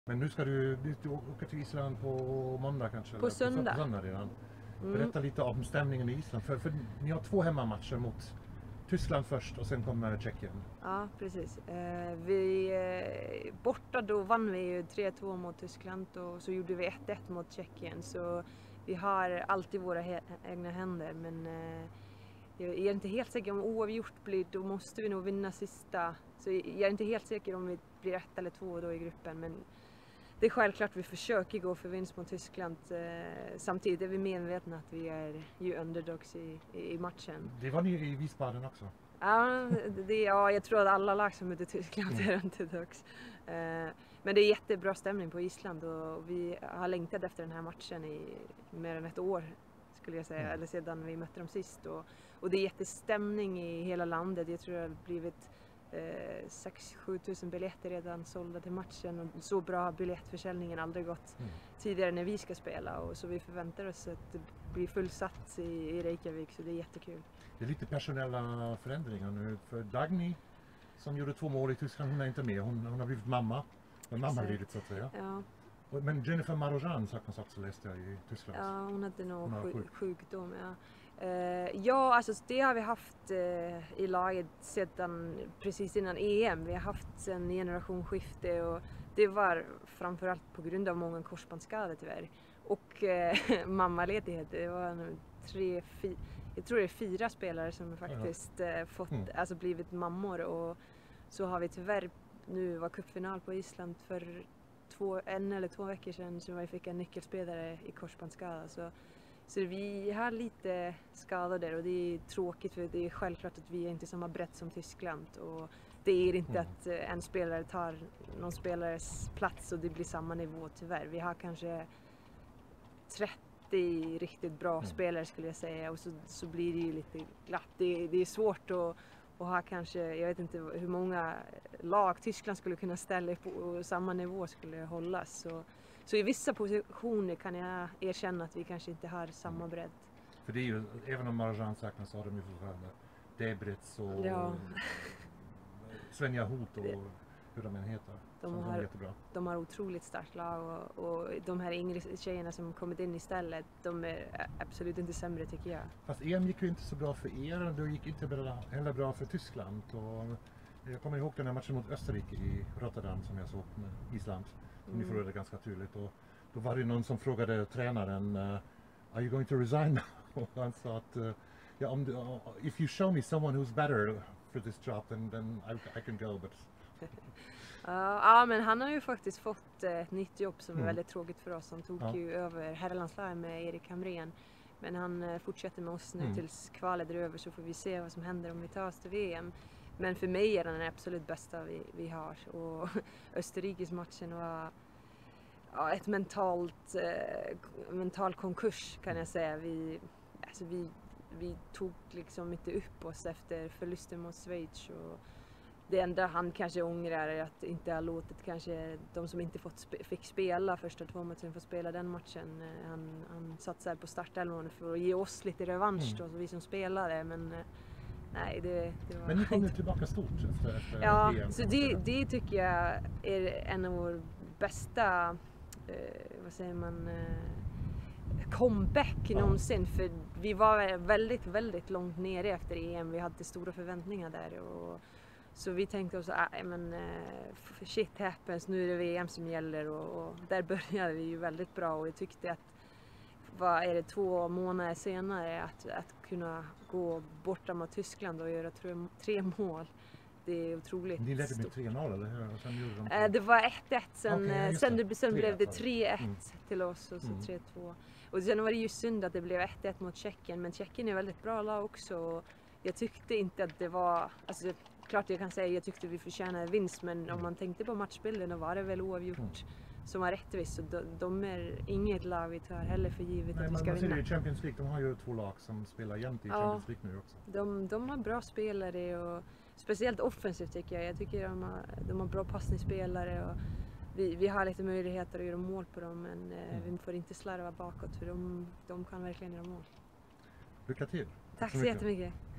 Men nu ska du åka till Island på måndag kanske? På söndag. På söndag redan. Berätta lite om stämningen i Island. För ni har 2 hemmamatcher mot Tyskland först och sen kommer Tjeckien. Ja, precis. Borta då vann vi ju 3-2 mot Tyskland och så gjorde vi 1-1 mot Tjeckien. Så vi har alltid våra egna händer, men jag är inte helt säker om oavgjort blir, då måste vi nog vinna sista. Så jag är inte helt säker om vi blir 1 eller 2 då i gruppen, men det är självklart vi försöker gå för vinst mot Tyskland. Samtidigt är vi medvetna att vi är ju underdogs i matchen. Det var ni i Wiesbaden också? Ja, jag tror att alla lag som möter Tyskland är underdogs. Men det är jättebra stämning på Island och vi har längtat efter den här matchen i mer än 1 år skulle jag säga, eller sedan vi mötte dem sist. Och det är jättestämning i hela landet. Jag tror det har blivit 6-7 tusen biljetter redan sålda till matchen och så bra har biljettförsäljningen aldrig gått tidigare när vi ska spela, och så vi förväntar oss att det blir fullsatt i Reykjavik, så det är jättekul. Det är lite personella förändringar nu, för Dagny som gjorde 2 mål i Tyskland, hon är inte med, hon har blivit mamma. Mamma-livet så att säga. Ja. Men Jennifer Marozsan saknas också, läste jag, i Tyskland. Ja, hon hade nog sjukdom. Ja. Ja, alltså det har vi haft i laget sedan precis innan EM. Vi har haft en generationsskifte och det var framförallt på grund av många korsbandsskador tyvärr. Och mammaledighet. Det var jag tror det är 4 spelare som faktiskt alltså blivit mammor, och så har vi tyvärr, nu var cupfinal på Island för 1 eller 2 veckor sedan, så vi fick en nyckelspelare i korsbandsskada. Så vi har lite skador där och det är tråkigt, för det är självklart att vi är inte samma brett som Tyskland, och det är inte att en spelare tar någon spelares plats och det blir samma nivå tyvärr. Vi har kanske 30 riktigt bra spelare skulle jag säga, och så blir det ju lite glatt. Det är svårt att ha kanske, jag vet inte hur många lag Tyskland skulle kunna ställa på samma nivå skulle hållas. Så i vissa positioner kan jag erkänna att vi kanske inte har samma bredd. För det är ju, även om Marozsan saknas, så har de ju fortfarande Debritz och Svenja Hot och hur de än heter. De har otroligt starkt lag, och de här yngre tjejerna som kommit in istället, de är absolut inte sämre tycker jag. Fast EM gick ju inte så bra för er, och det gick inte heller bra för Tyskland. Och jag kommer ihåg den här matchen mot Österrike i Rotterdam som jag såg med Island. Ni förlorade ganska tydligt, och då var det någon som frågade tränaren Are you going to resign now? Och han sa att if you show me someone who's better for this job then I can go. But... Ja, men han har ju faktiskt fått ett nytt jobb som är väldigt tråkigt för oss. Han tog ju över herrlandslaget med Erik Hamrén, men han fortsätter med oss nu tills kvalet är över, så får vi se vad som händer om vi tar oss till VM. Men för mig är den absolut bästa vi har, och Österrikes matchen var ett mental konkurs kan jag säga. Vi tog liksom inte upp oss efter förlusten mot Schweiz, och det enda han kanske ångrar är att inte ha låtit kanske de som inte fick spela första 2 matchen få spela den matchen. Han satsar på startelvan för att ge oss lite revansch då, så vi som spelade, men nej, det var... Men ni kom ju tillbaka stort efter EM. Så det tycker jag är en av våra bästa comeback någonsin, för vi var väldigt, väldigt långt nere efter EM. Vi hade stora förväntningar där, och så vi tänkte oss shit happens, nu är det VM som gäller, och där började vi ju väldigt bra, och jag tyckte att 2 månader senare att kunna gå borta mot Tyskland och göra 3 mål. Det är otroligt. Ni ledde med 3-0 eller hur? Sen gjorde de det var 1-1 sen blev det 3-1 till oss, och så 3-2. Och sen var det ju synd att det blev 1-1 mot Tjeckien, men Tjeckien är väldigt bra lag också, och jag tyckte inte att det var, alltså klart jag kan säga jag tyckte vi förtjänade vinst, men om man tänkte på matchbilden då var det väl oavgjort som var rättvist, så de är inget lag vi tar heller för givet att vi ska vinna. I Champions League, de har ju 2 lag som spelar jämt i Champions League nu också. De har bra spelare, och speciellt offensivt tycker jag. Jag tycker de har bra passningsspelare, och vi har lite möjligheter att göra mål på dem, men vi får inte slarva bakåt, för de kan verkligen göra mål. Lycka till! Tack så jättemycket!